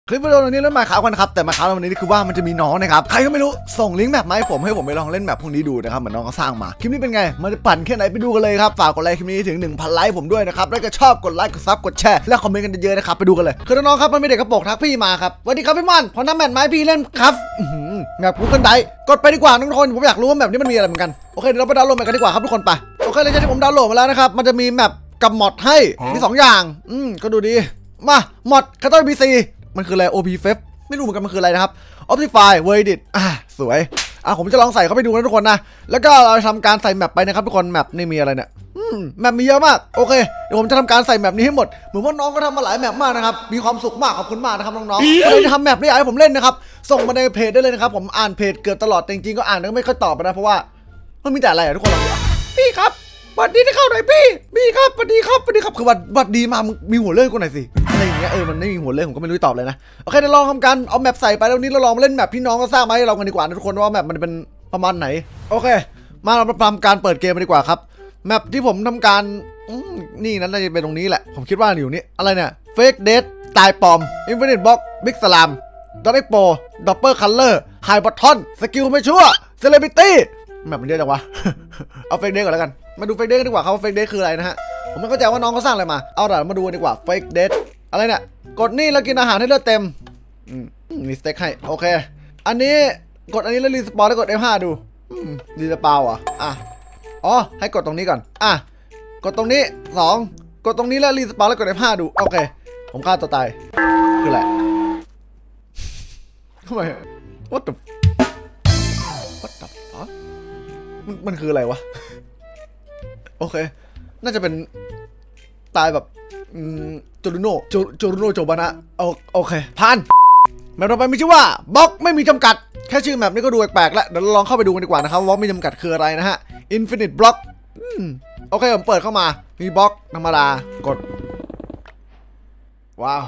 คลิปวิดีโอนี้เริ่มมาข่าวกันครับแต่มาข่าววันนี้คือว่ามันจะมีน้องนะครับใครก็ไม่รู้ส่งลิงก์แมปมาให้ผมไปลองเล่นแมปพวกนี้ดูนะครับเหมือนน้องเขาสร้างมาคลิปนี้เป็นไงมันจะปั่นแค่ไหนไปดูกันเลยครับฝากกดไลค์คลิปนี้ถึง 1,000 ไลค์ผมด้วยนะครับแล้วก็ชอบกดไลค์กดซับกดแชร์และคอมเมนต์กันเยอะๆนะครับไปดูกันเลยคือน้องๆครับมันมีเด็กกระโปรงทักพี่มาครับสวัสดีครับพี่มันพอน้ำแมปไม้พี่เล่นครับแมปกูเกิลไดกดไปดีกว่าทุกคนผมอยากรู้ว่าแมปนี้มันมีอะไรเหมือนกันโอเคเดี๋ยวเราไปดาวน์โหลดแมปกันดีกว่าครับทุกคนไปโอเคเลยที่ผมดาวน์โหลดมาแล้วนะครับมันจะมีแมปกับมอดให้มี2อย่างก็ดูดีมามอดคาตาบีซีมันคืออะไร OP f ไม่รู้เหมือนกันมันคืออะไรนะครับ Optify Verdit สวยผมจะลองใส่เข้าไปดูนะทุกคนนะแล้วก็เราทำการใส่แมปไปนะครับทุกคนแมปนี่มีอะไรเนี่ยแมปมีเยอะมากโอเคเดี๋ยวผมจะทำการใส่แมปนี้ให้หมดเหมือนว่าน้องก็ทำมาหลายแมปมากนะครับมีความสุขมากขอบคุณมากนะครับน้องๆเลยทำแมปนี้ให้ผมเล่นนะครับส่งมาในเพจได้เลยนะครับผมอ่านเพจเกือบตลอดจริงๆก็อ่านแล้วไม่ค่อยตอบนะเพราะว่ามันมีแต่อะไรทุกคนพี่ครับบัดดีที่เข้าหน่อยพี่ครับบัดดีครับคือบัดดีมามีหัวเรื่องกูหน่อยสิอะไรอย่างเงี้ยมันไม่มีหัวเรื่องผมก็ไม่รู้ตอบเลยนะโอเคเดี๋ยวลองทำการเอาแมปใส่ไปแล้วนี้เราลองเล่นแมปพี่น้องก็สร้างมาให้เรากันดีกว่านะทุกคนว่าแมปมันเป็นประมาณไหนโอเคมาเราทำการเปิดเกมมาดีกว่าครับแมปที่ผมทำการนี่นั้นน่าจะเป็นตรงนี้แหละผมคิดว่าอยู่นี่อะไรเนี่ยเฟกเดทตายปลอมอินฟินิตบล็อกบิ๊กสลามดอทเอ็กโปดับเบิลคัลเลอร์ไฮบัตทอนสกิลไม่ชั่วเซเลบริตี้แมปมันเยอะจังวะ เอาเฟกเดทก่อนแล้วกันมาดูเฟกเดทกันดีกว่าครับว่าเฟกเดทคืออะไรนะฮะผมไม่เข้าใจว่าน้องเขาสร้างอะไรมาเอาล่ะมาดูดีกว่าเฟกเดทอะไรเนี่ยกดนี่แล้วกินอาหารให้เลือดเต็มมีสเต็กให้โอเคอันนี้กดอันนี้แล้วรีสปอนแล้วกด F5 ดูรีสปาวอ๋อให้กดตรงนี้ก่อนกดตรงนี้2กดตรงนี้แล้วรีสปอนแล้วกด F5 ดูโอเคผมฆ่าตัวตายคืออะไรทำไม what the fuck มันคืออะไรวะโอเคน่าจะเป็นตายแบบจูรุโนโจบานะโอเคผ่านแมปต่อไปมีชื่อว่าบล็อกไม่มีจำกัดแค่ชื่อแมปนี้ก็ดูแปลกๆแล้วเดี๋ยวเราลองเข้าไปดูกันดีกว่านะครับว่าบล็อกไม่จำกัดคืออะไรนะฮะ Infinite Block โอเคผมเปิดเข้ามามีบล็อกธรรมดากดว้าว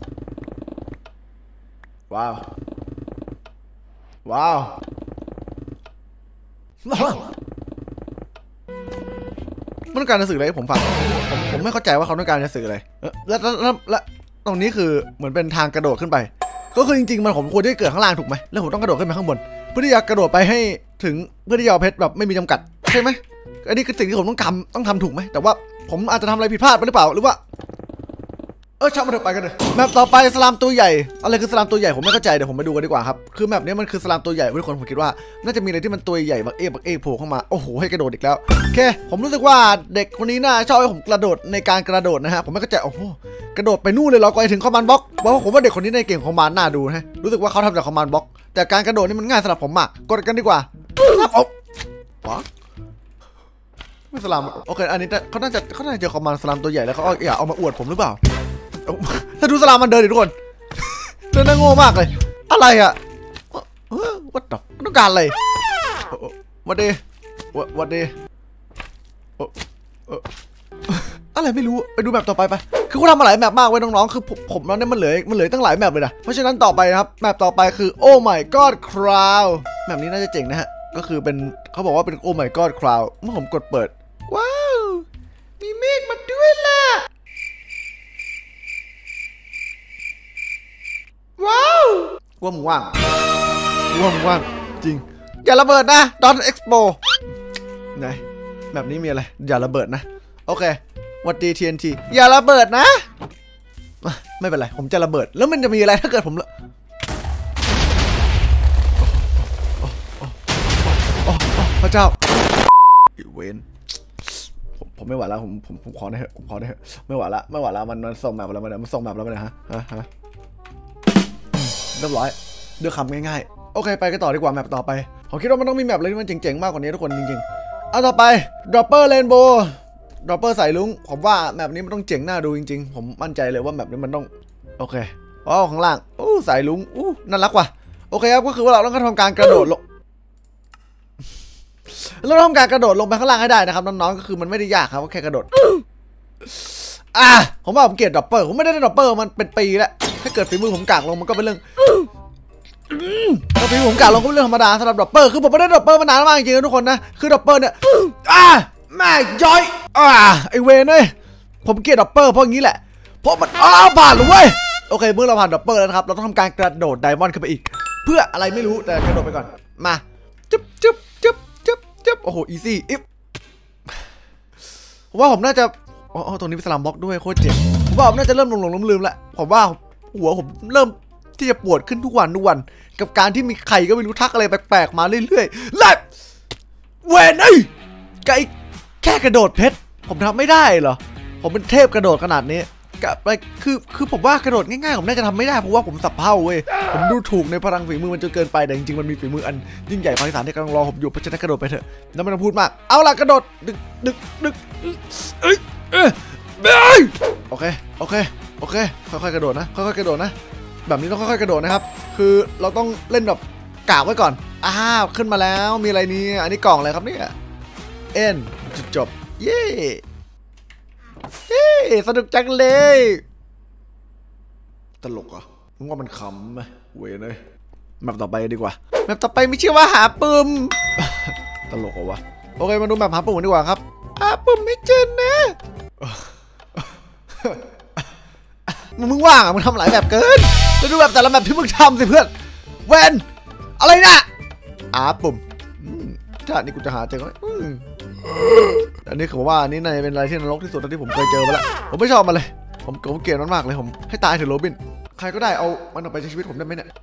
มันต้องการจะสื่ออะไรผมฟังผมไม่เข้าใจว่าเขาต้องการจะสื่ออะไรแล้วตรงนี้คือเหมือนเป็นทางกระโดดขึ้นไปก็คือจริงๆมันผมควรที่จะเกิดข้างล่างถูกไหมแล้วผมต้องกระโดดขึ้นไปข้างบนเพื่อที่จะกระโดดไปให้ถึงเพื่อที่จะเอาเพชรแบบไม่มีจำกัดใช่ไหมอันนี้คือสิ่งที่ผมต้องทำถูกไหมแต่ว่าผมอาจจะทำอะไรผิดพลาดไปหรือเปล่าหรือว่าช่างมันเถอะไปกันเลยแมปต่อไปสลามตัวใหญ่อะไรคือสลามตัวใหญ่ผมไม่เข้าใจเดี๋ยวผมไปดูกันดีกว่าครับคือแมปนี้มันคือสลามตัวใหญ่ทุกคนผมคิดว่าน่าจะมีอะไรที่มันตัวใหญ่บักเอโผล่เข้ามาโอ้โหให้กระโดดอีกแล้วโอเคผมรู้สึกว่าเด็กคนนี้น่าชอบให้ผมกระโดดในการกระโดดนะฮะผมไม่เข้าใจโอ้โหกระโดดไปนู่นเลยเราก็ไปถึงคอมมานด์บล็อกบอกว่าผมว่าเด็กคนนี้ในเก่งคอมมานด์น่าดูนะรู้สึกว่าเขาทำจากคอมมานด์บล็อกแต่การกระโดดนี่มันง่ายสำหรับผมมากกดกันดีกว่าไม่สลามโอเคอันนี้เขาน่าจะเจอคอมมานด์สลามตัวใหญ่แล้วเขาอยากเอามาอวดผมหรือเปล่าถ้าดูสลามมันเดินดิทุกคนเดินน่าโง่มากเลยอะไรวัดดอกต้องการอะไรวัดดีอะไรไม่รู้ไปดูแมปต่อไปคือเขาทำมาหลายแมปมากไว้น้องๆคือผมแล้วเนี่ยมันเหลือตั้งหลายแมปเลยนะเพราะฉะนั้นต่อไปนะครับแมปต่อไปคือ Oh my God Cloud แมปนี้น่าจะเจ๋งนะฮะก็คือเป็นเขาบอกว่าเป็น Oh my God Cloud เมื่อผมกดเปิดว้าวมีเมฆมาด้วยล่ะว้าวว่ามึงว่างจริงอย่าระเบิดนะดอนเอ็กซ์โปไหนแบบนี้มีอะไรอย่าระเบิดนะโอเควัดดี TNT อย่าระเบิดนะไม่เป็นไรผมจะระเบิดแล้วมันจะมีอะไรถ้าเกิดผมพระเจ้าเวนผมไม่ไหวแล้วผมขอได้เถอะไม่ไหวแล้วมันส่งแมปแล้วมันส่งแมปแล้วมันฮะเรียบร้อยด้วยคำง่ายๆโอเคไปกันต่อดีกว่าแมปต่อไปผมคิดว่ามันต้องมีแมปอะไรที่มันเจ๋งๆมากกว่านี้ทุกคนจริงๆเอาต่อไป Dropper Rainbow Dropper สายลุ้งผมว่าแมปนี้มันต้องเจ๋งน่าดูจริงๆผมมั่นใจเลยว่าแมปนี้มันต้องโอเคข้างล่างสายลุ้งน่ารักว่ะโอเคครับก็คือว่าเราต้องทำการกระโดดลงเราต้องการกระโดดลงไปข้างล่างให้ได้นะครับน้องๆก็คือมันไม่ได้ยากครับแค่กระโดดผมว่าผมเกลียดดรอปเปอร์ผมไม่ได้ดรอปเปอร์มันเป็นปีแล้วถ้าเกิดฝีมือผมกากลงมันก็เป็นเรื่องถ้าฝีมือผมกากลงก็เป็นเรื่องธรรมดาสำหรับดรอปเปอร์คือผมไม่ได้ดรอปเปอร์มานานมากจริงๆนะทุกคนนะคือดรอปเปอร์เนี่ยแม่ย้อยไอเวนเลยผมเกลียดดรอปเปอร์เพราะอย่างนี้แหละเพราะมันผ่านเลยเว้ยโอเคเมื่อเราผ่านดับเบิลแล้วนะครับเราต้องทำการกระโดดไดมอนด์ขึ้นไปอีกเพื่ออะไรไม่รู้แต่กระโดดไปก่อนมาจึ๊บโอ้โหอีซี่อิฟผมว่าผมน่าจะอ๋อตรงนี้เป็นสลัมบล็อกด้วยโคตรเจ็บผมว่าผมน่าจะเริ่มลืมแล้วผมว่าหัวผมเริ่มที่จะปวดขึ้นทุกวันกับการที่มีใครก็ไม่รู้ทักอะไรแปลกๆมาเรื่อยๆและเวนไอ้ไก่แค่กระโดดเพชรผมทำไม่ได้เหรอผมเป็นเทพกระโดดขนาดนี้กับไปคือผมว่ากระโดดง่ายๆผมน่าจะทำไม่ได้เพราะว่าผมสับเผ่าเว้ยผมดูถูกในพลังฝีมือมันจนเกินไปแต่จริงๆมันมีฝีมืออันยิ่งใหญ่ภาคอีสานที่กำลังรอผมอยู่เพราะฉะนั้นกระโดดไปเถอะแล้วไม่ต้องพูดมากเอาล่ะกระโดดดึกโอเคค่อยๆกระโดดนะค่อยๆกระโดดนะแบบนี้ต้องค่อยๆกระโดดนะครับคือเราต้องเล่นแบบกะไว้ก่อนขึ้นมาแล้วมีอะไรนี่อันนี้กล่องอะไรครับเนี่ยเอ็นจุดจบเย้สนุกจังเลยตลกอ่ะผมว่ามันขำไหมเว้ยเลยแมปต่อไปดีกว่าแมปต่อไปไม่ชื่อว่าหาปุ่มตลกอ่ะวะโอเคมาดูแมปหาปุ่มดีกว่าครับหาปุ่มไม่เจอนะมึงว่างอ่ะมึงทำหลายแบบเกินแล้วดูแบบแต่ละแบบที่มึงทำสิเพื่อนเวนอะไรนะปุ่มถ้านี่กูจะหาเจอไหมอันนี้คือว่านี่น่าจะเป็นอะไรที่นรกที่สุดที่ผมเคยเจอมาแล้วผมไม่ชอบมันเลยผมเกลียดมันมากเลยผมให้ตายเถอะโรบินใครก็ได้เอามันออกไปจากชีวิตผมได้ไหมเนี่ย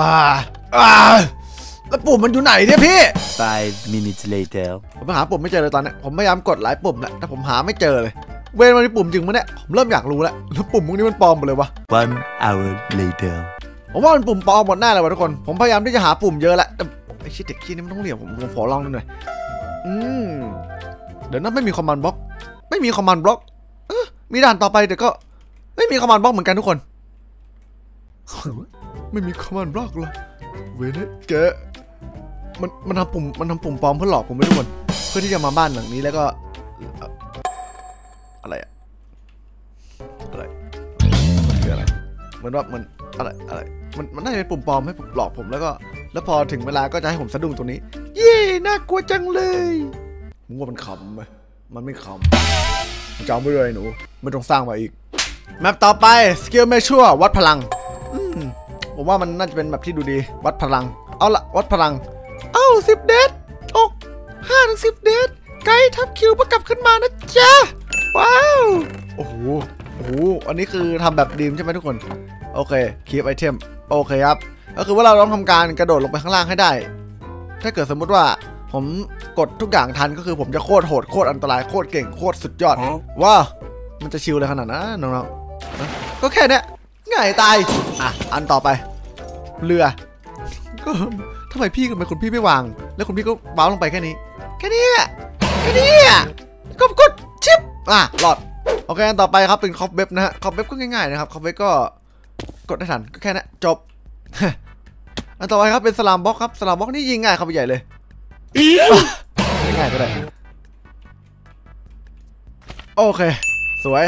แล้วปุ่มมันอยู่ไหนเนี่ยพี่ 5 minutes later ผมหาปุ่มไม่เจอเลยตอนนี้ผมพยายามกดหลายปุ่มแหละแต่ผมหาไม่เจอเลยเว้นมันมีปุ่มจริงมั้ยเนี่ยผมเริ่มอยากรู้แล้วปุ่มพวกนี้มันปลอมหมดเลยวะ 1 hour later ผมว่ามันปุ่มปลอมหมดหน้าเลยวะทุกคนผมพยายามที่จะหาปุ่มเยอะแล้วไอ้ชิดเด็กขี้นี่มันต้องเหลี่ยมผมขอลองดูหน่อยเดี๋ยวนั้นไม่มีคอมมานด์บล็อกมีด่านต่อไปแต่ก็ไม่มีคอมมานด์บล็อกเหมือนกันทุกคนไม่มีคอมมานด์บล็อกเหรอเว้ยแกมันทำปุ่มปลอมเพื่อหลอกผมไปทุกคนเพื่อที่จะมาบ้านหลังนี้แล้วก็อะไรมันคืออะไรเหมือนว่ามันอะไรมันน่าจะเป็นปุ่มปลอมให้หลอกผมแล้วพอถึงเวลาก็จะให้ผมสะดุ้งตรงนี้เย้น่ากลัวจังเลยมึงว่ามันขำไหมมันไม่ขำจำไว้เลยหนูไม่ต้องสร้างมาอีกแมปต่อไปสกิลเมชัววัดพลังผมว่ามันน่าจะเป็นแบบที่ดูดีวัดพลังเอาละวัดพลัง10 เดทอก5 ถึง 10 เดทไกด์ทับคิวประกลับขึ้นมานะจ๊ะว้าวโอ้โหอันนี้คือทำแบบดีมใช่ไหมทุกคนโอเคคีปไอเทมโอเคครับก็คือว่าเราต้องทำการกระโดดลงไปข้างล่างให้ได้ถ้าเกิดสมมุติว่าผมกดทุกอย่างทันก็คือผมจะโคตรโหดโคตรอันตรายโคตรเก่งโคตรสุดยอดว้ามันจะชิลเลยขนาดนั้นน้องๆก็แค่นี้ง่ายตายอันต่อไปเรือก็ทำไมพี่กับคุณพี่ไม่วางแล้วคุณพี่ก็บ้าลงไปแค่นี้ก็กดชิปหลอดโอเคอันต่อไปครับเป็นคอฟเว็บนะฮะคอฟเว็บก็ง่ายๆนะครับคอฟเว็บก็กดได้ทันก็แค่นั้นจบอันต่อไปครับเป็นสลามบล็อกครับสลามบล็อกนี่ยิงง่ายครับใหญ่เลยง่ายก็ได้โอเคสวย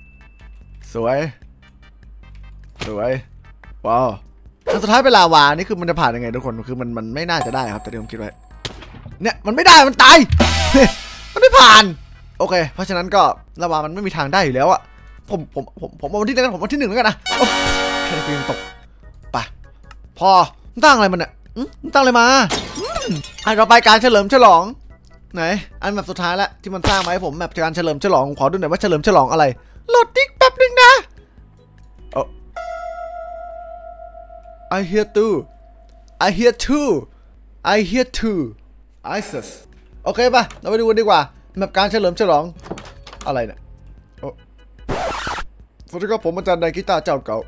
ว้าวอันสุดท้ายเป็นลาวานี่คือมันจะผ่านยังไงทุกคนคือมันไม่น่าจะได้ครับแต่ที่ผมคิดไว้เนี่ยมันไม่ได้มันตายมันไม่ผ่านโอเคเพราะฉะนั้นก็ลาวามันไม่มีทางได้อยู่แล้วอะผมเอาวันที่1ผมวันที่1แล้วกันนะแค่ปีนตกไปพอตั้งอะไรมันเนี่ยตั้งอะไรมาอันต่อไปการเฉลิมฉลองไหนอันแบบสุดท้ายแล้วที่มันสร้างมาให้ผมแบบการเฉลิมฉลองขอดูหน่อยว่าเฉลิมฉลองอะไรโหลดติ๊กแป๊บนึงนะI hear too ISIS โอเคป่ะเราไปดูกันดีกว่าแบบการเฉลิมฉลองอะไรเนี่ยสวัสดีครับผมอาจารย์ไดกีตาร์เจ้าเก่า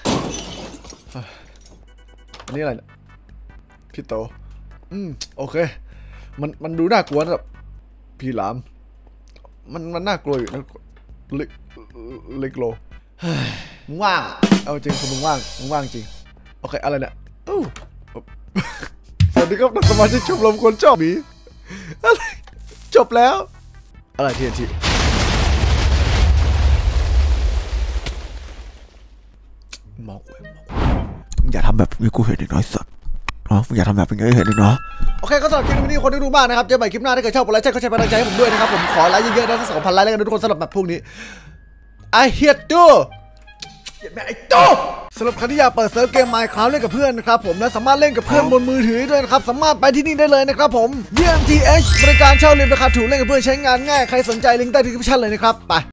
อันนี้อะไรเนี่ยพี่โตโอเคมันดูน่ากลัวแบบพี่หลามมันน่ากลัวอยู่นะเล็กโลมึงว่างเอาจริงคือมึงว่างจริงโอเคอะไรเนี่ยสวัสดีครับนักสมาชิกชมรมคนชอบหมีอะไรจบแล้วอะไรทีมองอย่าทำแบบนี้กูเห็นน้อยสัตว์อย่าทำแบบนี้เห็นเนาะโอเคก็สำหรับคลิปนี้คนที่ดูมากนะครับเจอใหม่คลิปหน้าถ้าเกิดชอบกดไลค์ก็ใช้กำลังใจให้ผมด้วยนะครับผมขอไลค์เยอะๆนะสัก 2,000 ไลค์แล้วกันทุกคนสำหรับแบบพวกนี้ I hate you ไอ้โจ้สำหรับใครที่อยากเปิดเซิร์ฟเกม Minecraft เล่นกับเพื่อนนะครับผมและสามารถเล่นกับเพื่อนบนมือถือด้วยนะครับสามารถไปที่นี่ได้เลยนะครับผม BMTH บริการเช่าเรียนราคาถูกเล่นกับเพื่อนใช้งานง่ายใครสนใจลิงก์ใต้ดีสคริปชั่นเลยนะครับไป